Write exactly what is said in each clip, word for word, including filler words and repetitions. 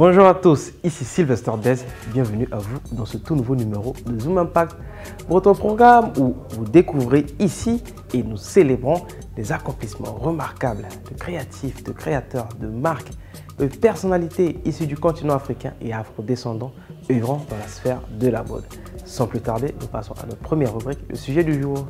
Bonjour à tous, ici Sylvester Dez, bienvenue à vous dans ce tout nouveau numéro de Zoom Impact, votre programme où vous découvrez ici et nous célébrons des accomplissements remarquables de créatifs, de créateurs, de marques, de personnalités issues du continent africain et afro-descendants œuvrant dans la sphère de la mode. Sans plus tarder, nous passons à notre première rubrique, le sujet du jour.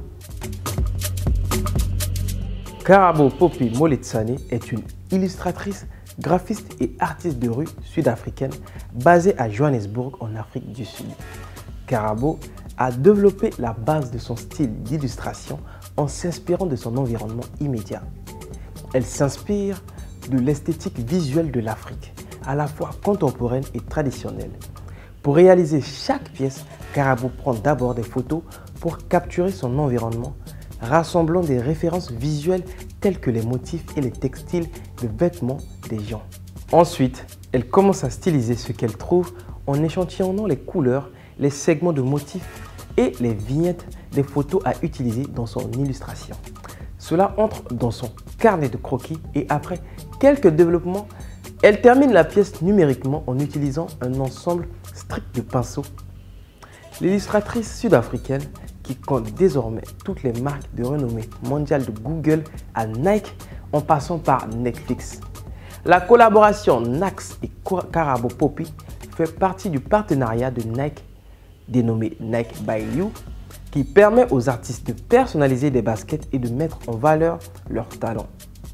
Karabo Poppy Moletsane est une illustratrice, graphiste et artiste de rue sud-africaine basée à Johannesburg en Afrique du Sud. Karabo a développé la base de son style d'illustration en s'inspirant de son environnement immédiat. Elle s'inspire de l'esthétique visuelle de l'Afrique, à la fois contemporaine et traditionnelle. Pour réaliser chaque pièce, Karabo prend d'abord des photos pour capturer son environnement, rassemblant des références visuelles telles que les motifs et les textiles de vêtements des gens. Ensuite, elle commence à styliser ce qu'elle trouve en échantillonnant les couleurs, les segments de motifs et les vignettes des photos à utiliser dans son illustration. Cela entre dans son carnet de croquis et après quelques développements, elle termine la pièce numériquement en utilisant un ensemble strict de pinceaux. L'illustratrice sud-africaine, qui compte désormais toutes les marques de renommée mondiale de Google à Nike en passant par Netflix. La collaboration Nax et Karabo Poppy fait partie du partenariat de Nike dénommé Nike by You qui permet aux artistes de personnaliser des baskets et de mettre en valeur leurs talents.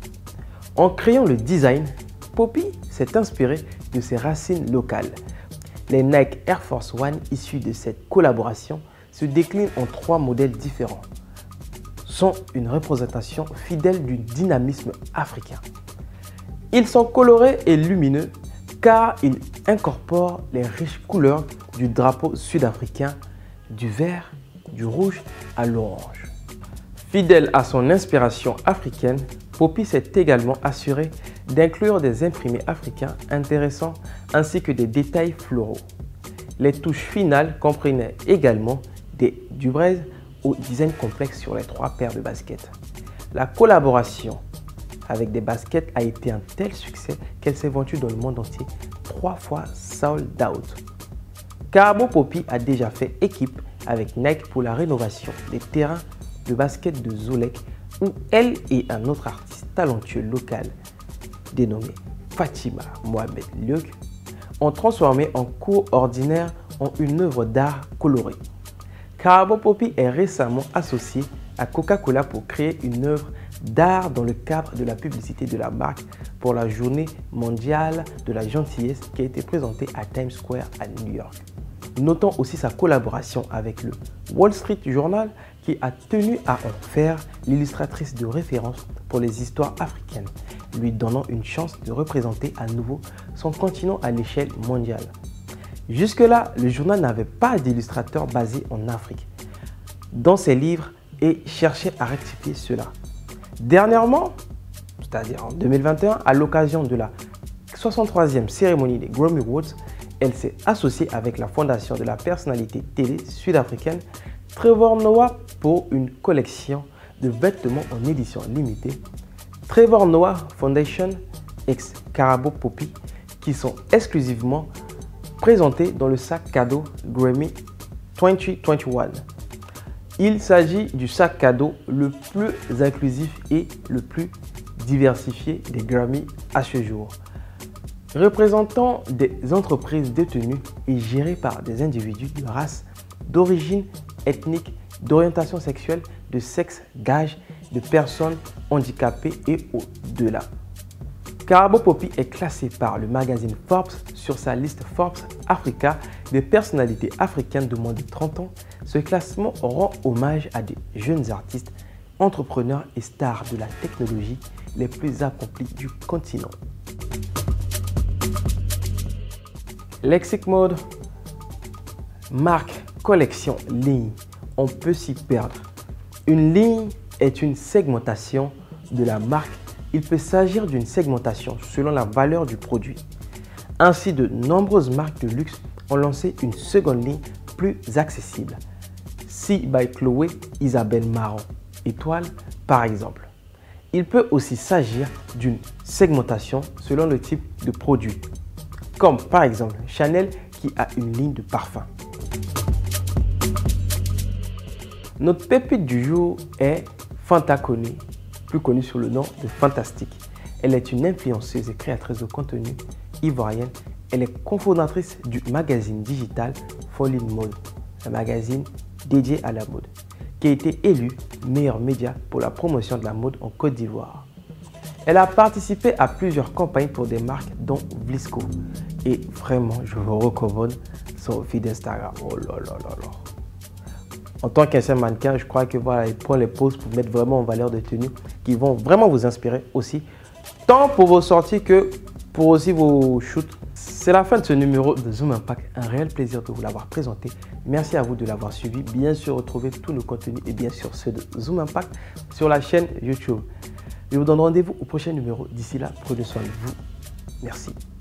En créant le design, Poppy s'est inspiré de ses racines locales. Les Nike Air Force One issus de cette collaboration se déclinent en trois modèles différents, sont une représentation fidèle du dynamisme africain. Ils sont colorés et lumineux car ils incorporent les riches couleurs du drapeau sud-africain, du vert, du rouge à l'orange. Fidèle à son inspiration africaine, Poppy s'est également assuré d'inclure des imprimés africains intéressants ainsi que des détails floraux. Les touches finales comprenaient également des du braise au design complexe sur les trois paires de baskets. La collaboration avec des baskets a été un tel succès qu'elle s'est vendue dans le monde entier trois fois sold out. Karabo Poppy a déjà fait équipe avec Nike pour la rénovation des terrains de basket de Zolek où elle et un autre artiste talentueux local dénommé Fatima Mohamed Liog ont transformé un cours ordinaire en une œuvre d'art colorée. Karabo Poppy est récemment associé à Coca-Cola pour créer une œuvre d'art dans le cadre de la publicité de la marque pour la journée mondiale de la gentillesse qui a été présentée à Times Square à New York. Notons aussi sa collaboration avec le Wall Street Journal qui a tenu à en faire l'illustratrice de référence pour les histoires africaines, lui donnant une chance de représenter à nouveau son continent à l'échelle mondiale. Jusque-là, le journal n'avait pas d'illustrateur basé en Afrique dans ses livres et cherchait à rectifier cela. Dernièrement, c'est-à-dire en deux mille vingt et un, à l'occasion de la soixante-troisième cérémonie des Grammy Awards, elle s'est associée avec la fondation de la personnalité télé sud-africaine Trevor Noah pour une collection de vêtements en édition limitée, Trevor Noah Foundation x Karabo Poppy, qui sont exclusivement présentés dans le sac cadeau Grammy deux mille vingt et un. Il s'agit du sac cadeau le plus inclusif et le plus diversifié des Grammy à ce jour. Représentant des entreprises détenues et gérées par des individus de race, d'origine ethnique, d'orientation sexuelle, de sexe, d'âge, de personnes handicapées et au-delà. Karabo Poppy est classé par le magazine Forbes sur sa liste Forbes Africa des personnalités africaines de moins de trente ans. Ce classement rend hommage à des jeunes artistes, entrepreneurs et stars de la technologie les plus accomplis du continent. Lexic Mode, marque, collection, ligne, on peut s'y perdre. Une ligne est une segmentation de la marque. Il peut s'agir d'une segmentation selon la valeur du produit. Ainsi, de nombreuses marques de luxe ont lancé une seconde ligne plus accessible. C by Chloé, Isabelle Marant, Étoile par exemple. Il peut aussi s'agir d'une segmentation selon le type de produit. comme par exemple Chanel qui a une ligne de parfum. Notre pépite du jour est Fanta Koné, plus connue sous le nom de Fantastique. Elle est une influenceuse et créatrice de contenu ivoirienne. Elle est cofondatrice du magazine digital Fall in Mode, un magazine dédié à la mode, qui a été élu meilleur média pour la promotion de la mode en Côte d'Ivoire. Elle a participé à plusieurs campagnes pour des marques dont Vlisco. Et vraiment, je vous recommande son feed Instagram. Oh là là là là. En tant qu'ancien mannequin, je crois que voilà, il prend les poses pour mettre vraiment en valeur des tenues qui vont vraiment vous inspirer aussi, tant pour vos sorties que pour aussi vos shoots. C'est la fin de ce numéro de Zoom Impact. Un réel plaisir de vous l'avoir présenté. Merci à vous de l'avoir suivi. Bien sûr, retrouvez tous nos contenus et bien sûr ceux de Zoom Impact sur la chaîne YouTube. Je vous donne rendez-vous au prochain numéro. D'ici là, prenez soin de vous. Merci.